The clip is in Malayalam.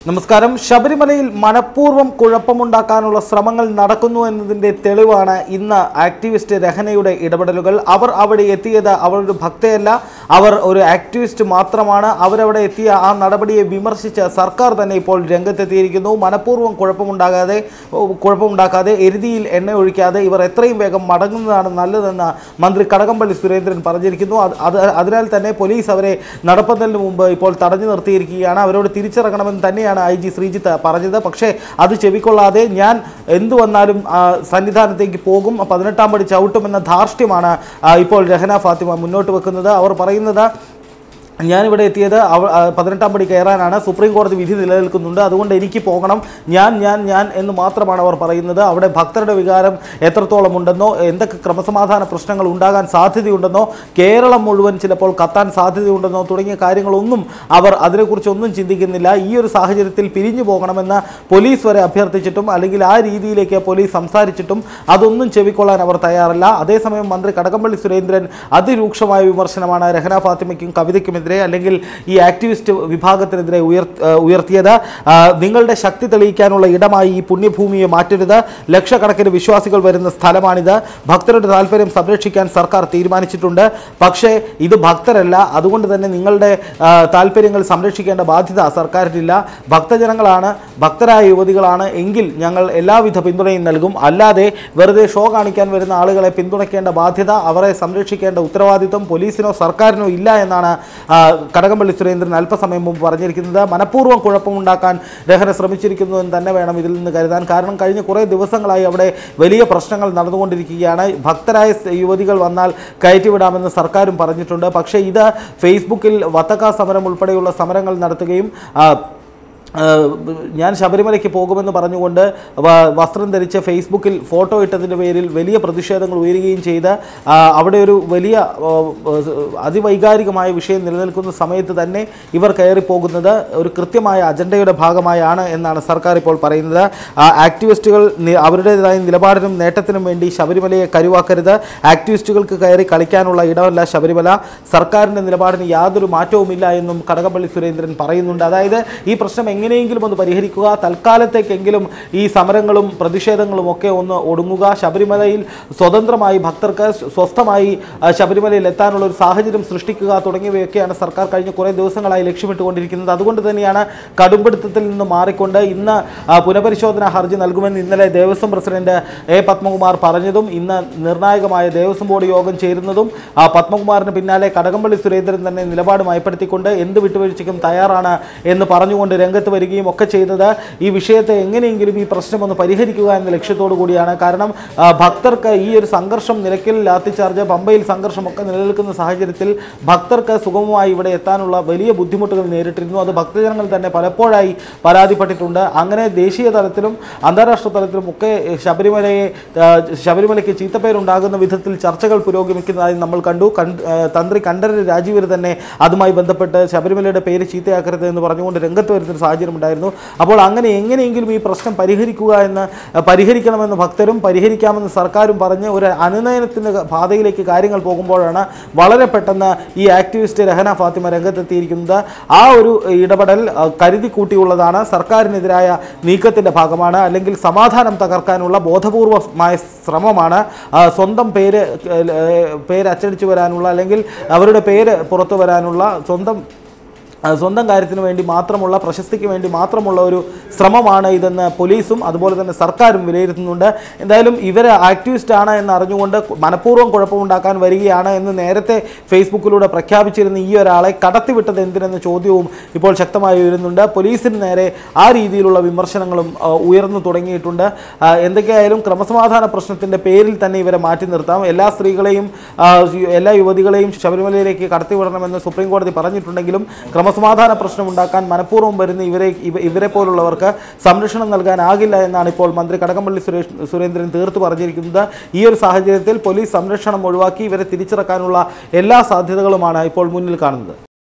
നമസ്കാരം. ശബരിമലയിൽ മനഃപൂർവ്വം കുഴപ്പമുണ്ടാക്കാനുള്ള ശ്രമങ്ങൾ നടക്കുന്നു എന്നതിൻ്റെ തെളിവാണ് ഇന്ന് ആക്ടിവിസ്റ്റ് രഹനയുടെ ഇടപെടലുകൾ. അവർ അവിടെ എത്തിയത് അവരൊരു ഭക്തയല്ല, അവർ ഒരു ആക്ടിവിസ്റ്റ് മാത്രമാണ്. അവരവിടെ എത്തിയ ആ നടപടിയെ വിമർശിച്ച് സർക്കാർ തന്നെ ഇപ്പോൾ രംഗത്തെത്തിയിരിക്കുന്നു. മനഃപൂർവ്വം കുഴപ്പമുണ്ടാക്കാതെ എരുതിയിൽ എണ്ണ ഒഴിക്കാതെ ഇവർ എത്രയും വേഗം മടങ്ങുന്നതാണ് നല്ലതെന്ന് മന്ത്രി കടകംപള്ളി സുരേന്ദ്രൻ പറഞ്ഞിരിക്കുന്നു. അതിനാൽ തന്നെ പോലീസ് അവരെ നടപ്പന്തലിന് മുമ്പ് ഇപ്പോൾ തടഞ്ഞു നിർത്തിയിരിക്കുകയാണ്. അവരോട് തിരിച്ചിറങ്ങണമെന്ന് തന്നെയാണ് IG ശ്രീജിത്ത് പറഞ്ഞത്. പക്ഷേ അത് ചെവിക്കൊള്ളാതെ ഞാൻ എന്തു വന്നാലും സന്നിധാനത്തേക്ക് പോകും, 18-ാം പടി ചവിട്ടുമെന്ന ധാർഷ്ട്യമാണ് ഇപ്പോൾ രഹന ഫാത്തിമ മുന്നോട്ട് വെക്കുന്നത്. അവർ പറയുന്നത് ഞാനിവിടെ എത്തിയത് 18-ാം പടി കയറാനാണ്, സുപ്രീം കോടതി വിധി നിലനിൽക്കുന്നുണ്ട്, അതുകൊണ്ട് എനിക്ക് പോകണം, ഞാൻ എന്ന് മാത്രമാണ് അവർ പറയുന്നത്. അവിടെ ഭക്തരുടെ വികാരം എത്രത്തോളം ഉണ്ടെന്നോ, എന്തൊക്കെ ക്രമസമാധാന പ്രശ്നങ്ങൾ ഉണ്ടാകാൻ സാധ്യതയുണ്ടെന്നോ, കേരളം മുഴുവൻ ചിലപ്പോൾ കത്താൻ സാധ്യതയുണ്ടെന്നോ തുടങ്ങിയ കാര്യങ്ങളൊന്നും അവർ അതിനെക്കുറിച്ചൊന്നും ചിന്തിക്കുന്നില്ല. ഈ ഒരു സാഹചര്യത്തിൽ പിരിഞ്ഞു പോകണമെന്ന് പോലീസ് വരെ അഭ്യർത്ഥിച്ചിട്ടും അല്ലെങ്കിൽ ആ രീതിയിലേക്ക് പോലീസ് സംസാരിച്ചിട്ടും അതൊന്നും ചെവിക്കൊള്ളാൻ അവർ തയ്യാറല്ല. അതേസമയം മന്ത്രി കടകംപള്ളി സുരേന്ദ്രൻ അതിരൂക്ഷമായ വിമർശനമാണ് രഹന ഫാത്തിമയ്ക്കും കവിതയ്ക്കും അല്ലെങ്കിൽ ഈ ആക്ടിവിസ്റ്റ് വിഭാഗത്തിനെതിരെ ഉയർത്തിയത്. നിങ്ങളുടെ ശക്തി തെളിയിക്കാനുള്ള ഇടമായി ഈ പുണ്യഭൂമിയെ മാറ്റരുത്. ലക്ഷക്കണക്കിന് വിശ്വാസികൾ വരുന്ന സ്ഥലമാണിത്. ഭക്തരുടെ താല്പര്യം സംരക്ഷിക്കാൻ സർക്കാർ തീരുമാനിച്ചിട്ടുണ്ട്. പക്ഷേ ഇത് ഭക്തരല്ല, അതുകൊണ്ട് തന്നെ നിങ്ങളുടെ താല്പര്യങ്ങൾ സംരക്ഷിക്കേണ്ട ബാധ്യത സർക്കാരിനില്ല. ഭക്തജനങ്ങളാണ്, ഭക്തരായ യുവതികളാണ് എങ്കിൽ ഞങ്ങൾ എല്ലാവിധ പിന്തുണയും നൽകും. അല്ലാതെ വെറുതെ ഷോ കാണിക്കാൻ വരുന്ന ആളുകളെ പിന്തുണയ്ക്കേണ്ട ബാധ്യത, അവരെ സംരക്ഷിക്കേണ്ട ഉത്തരവാദിത്വം പോലീസിനോ സർക്കാരിനോ ഇല്ല എന്നാണ് കടകംപള്ളി സുരേന്ദ്രൻ അല്പസമയം മുമ്പ് പറഞ്ഞിരിക്കുന്നത്. മനഃപൂർവ്വം കുഴപ്പമുണ്ടാക്കാൻ രഹന ശ്രമിച്ചിരിക്കുന്നു എന്ന് തന്നെ വേണം ഇതിൽ നിന്ന് കരുതാൻ. കാരണം കഴിഞ്ഞ കുറേ ദിവസങ്ങളായി അവിടെ വലിയ പ്രശ്നങ്ങൾ നടന്നുകൊണ്ടിരിക്കുകയാണ്. ഭക്തരായ യുവതികൾ വന്നാൽ കയറ്റിവിടാമെന്ന് സർക്കാരും പറഞ്ഞിട്ടുണ്ട്. പക്ഷേ ഇത് ഫേസ്ബുക്കിൽ വത്തക്ക സമരം ഉൾപ്പെടെയുള്ള സമരങ്ങൾ നടത്തുകയും ഞാൻ ശബരിമലയ്ക്ക് പോകുമെന്ന് പറഞ്ഞുകൊണ്ട് വസ്ത്രം ധരിച്ച് ഫേസ്ബുക്കിൽ ഫോട്ടോ ഇട്ടതിൻ്റെ പേരിൽ വലിയ പ്രതിഷേധങ്ങൾ ഉയരുകയും ചെയ്ത് അവിടെ ഒരു വലിയ അതിവൈകാരികമായ വിഷയം നിലനിൽക്കുന്ന സമയത്ത് തന്നെ ഇവർ കയറിപ്പോകുന്നത് ഒരു കൃത്യമായ അജണ്ടയുടെ ഭാഗമായാണ് എന്നാണ് സർക്കാർ ഇപ്പോൾ പറയുന്നത്. ആക്ടിവിസ്റ്റുകൾ അവരുടേതായ നിലപാടിനും നേട്ടത്തിനും വേണ്ടി ശബരിമലയെ കരുവാക്കരുത്. ആക്ടിവിസ്റ്റുകൾക്ക് കയറി കളിക്കാനുള്ള ഇടമല്ല ശബരിമല. സർക്കാരിൻ്റെ നിലപാടിന് യാതൊരു മാറ്റവുമില്ല എന്നും കടകംപള്ളി സുരേന്ദ്രൻ പറയുന്നുണ്ട്. അതായത് ഈ പ്രശ്നം എങ്ങനെയെങ്കിലും ഒന്ന് പരിഹരിക്കുക, തൽക്കാലത്തേക്കെങ്കിലും ഈ സമരങ്ങളും പ്രതിഷേധങ്ങളും ഒക്കെ ഒന്ന് ഒടുങ്ങുക, ശബരിമലയിൽ സ്വതന്ത്രമായി ഭക്തർക്ക് സ്വസ്ഥമായി ശബരിമലയിൽ എത്താനുള്ള ഒരു സാഹചര്യം സൃഷ്ടിക്കുക തുടങ്ങിയവയൊക്കെയാണ് സർക്കാർ കഴിഞ്ഞ കുറേ ദിവസങ്ങളായി ലക്ഷ്യമിട്ടുകൊണ്ടിരിക്കുന്നത്. അതുകൊണ്ട് തന്നെയാണ് കടുംപിടുത്തത്തിൽ നിന്ന് മാറിക്കൊണ്ട് ഇന്ന് പുനഃപരിശോധനാ ഹർജി നൽകുമെന്ന് ഇന്നലെ ദേവസ്വം പ്രസിഡന്റ് A. പത്മകുമാർ പറഞ്ഞതും ഇന്ന് നിർണായകമായ ദേവസ്വം ബോർഡ് യോഗം ചേരുന്നതും പത്മകുമാറിന് പിന്നാലെ കടകംപള്ളി സുരേന്ദ്രൻ തന്നെ നിലപാട് മയപ്പെടുത്തിക്കൊണ്ട് എന്ത് വിട്ടുവീഴ്ചയ്ക്കും തയ്യാറാണ് എന്ന് പറഞ്ഞുകൊണ്ട് രംഗത്ത് വരികയും ഒക്കെ ചെയ്തത് ഈ വിഷയത്തെ എങ്ങനെയെങ്കിലും ഈ പ്രശ്നം ഒന്ന് പരിഹരിക്കുക എന്ന ലക്ഷ്യത്തോടു കൂടിയാണ്. കാരണം ഭക്തർക്ക് ഈ ഒരു സംഘർഷം, നിലയ്ക്കൽ ലാത്തിച്ചാർജ്, പമ്പയിൽ സംഘർഷമൊക്കെ നിലനിൽക്കുന്ന സാഹചര്യത്തിൽ ഭക്തർക്ക് സുഗമമായി ഇവിടെ എത്താനുള്ള വലിയ ബുദ്ധിമുട്ടുകൾ നേരിട്ടിരുന്നു. അത് ഭക്തജനങ്ങൾ തന്നെ പലപ്പോഴായി പരാതിപ്പെട്ടിട്ടുണ്ട്. അങ്ങനെ ദേശീയ തലത്തിലും അന്താരാഷ്ട്ര തലത്തിലും ഒക്കെ ശബരിമലയ്ക്ക് ചീത്തപ്പേരുണ്ടാകുന്ന വിധത്തിൽ ചർച്ചകൾ പുരോഗമിക്കുന്നതായി നമ്മൾ കണ്ടു. തന്ത്രി കണ്ഠരര് രാജീവർ തന്നെ അതുമായി ബന്ധപ്പെട്ട് ശബരിമലയുടെ പേര് ചീത്തയാക്കരുത് എന്ന് പറഞ്ഞുകൊണ്ട് രംഗത്ത് വരുന്നൊരു സാഹചര്യം ഉണ്ടായിരുന്നു. അപ്പോൾ അങ്ങനെ എങ്ങനെയെങ്കിലും ഈ പ്രശ്നം പരിഹരിക്കണമെന്ന് ഭക്തരും പരിഹരിക്കാമെന്ന് സർക്കാരും പറഞ്ഞ് ഒരു അനുനയനത്തിൻ്റെ പാതയിലേക്ക് കാര്യങ്ങൾ പോകുമ്പോഴാണ് വളരെ പെട്ടെന്ന് ഈ ആക്ടിവിസ്റ്റ് രഹന ഫാത്തിമ രംഗത്തെത്തിയിരിക്കുന്നത്. ആ ഒരു ഇടപെടൽ കരുതി കൂട്ടിയുള്ളതാണ്, സർക്കാരിനെതിരായ നീക്കത്തിൻ്റെ ഭാഗമാണ്, അല്ലെങ്കിൽ സമാധാനം തകർക്കാനുള്ള ബോധപൂർവമായ ശ്രമമാണ്. സ്വന്തം പേര് അച്ചടിച്ചു വരാനുള്ള അല്ലെങ്കിൽ അവരുടെ പേര് പുറത്തു വരാനുള്ള സ്വന്തം കാര്യത്തിന് വേണ്ടി മാത്രമുള്ള, പ്രശസ്തിക്ക് വേണ്ടി മാത്രമുള്ള ഒരു ശ്രമമാണ് ഇതെന്ന് പോലീസും അതുപോലെ തന്നെ സർക്കാരും വിലയിരുത്തുന്നുണ്ട്. എന്തായാലും ഇവർ ആക്ടിവിസ്റ്റാണ് എന്ന് അറിഞ്ഞുകൊണ്ട് മനഃപൂർവ്വം കുഴപ്പമുണ്ടാക്കാൻ വരികയാണ് എന്ന് നേരത്തെ ഫേസ്ബുക്കിലൂടെ പ്രഖ്യാപിച്ചിരുന്ന ഈ ഒരാളെ കടത്തിവിട്ടത് എന്തിനെന്ന ചോദ്യവും ഇപ്പോൾ ശക്തമായി ഉയരുന്നുണ്ട്. പോലീസിന് നേരെ ആ രീതിയിലുള്ള വിമർശനങ്ങളും ഉയർന്നു തുടങ്ങിയിട്ടുണ്ട്. എന്തൊക്കെയായാലും ക്രമസമാധാന പ്രശ്നത്തിൻ്റെ പേരിൽ തന്നെ ഇവരെ മാറ്റി നിർത്താം. എല്ലാ സ്ത്രീകളെയും എല്ലാ യുവതികളെയും ശബരിമലയിലേക്ക് കടത്തിവിടണമെന്ന് സുപ്രീം കോടതി പറഞ്ഞിട്ടുണ്ടെങ്കിലും സമാധാന പ്രശ്നം ഉണ്ടാക്കാൻ മനഃപൂർവ്വം വരുന്ന ഇവരെ പോലുള്ളവർക്ക് സംരക്ഷണം നൽകാനാകില്ല എന്നാണ് ഇപ്പോൾ മന്ത്രി കടകംപള്ളി സുരേന്ദ്രൻ തീർത്തു പറഞ്ഞിരിക്കുന്നത്. ഈ ഒരു സാഹചര്യത്തിൽ പോലീസ് സംരക്ഷണം ഒഴിവാക്കി ഇവരെ തിരിച്ചിറക്കാനുള്ള എല്ലാ സാധ്യതകളുമാണ് ഇപ്പോൾ മുന്നിൽ കാണുന്നത്.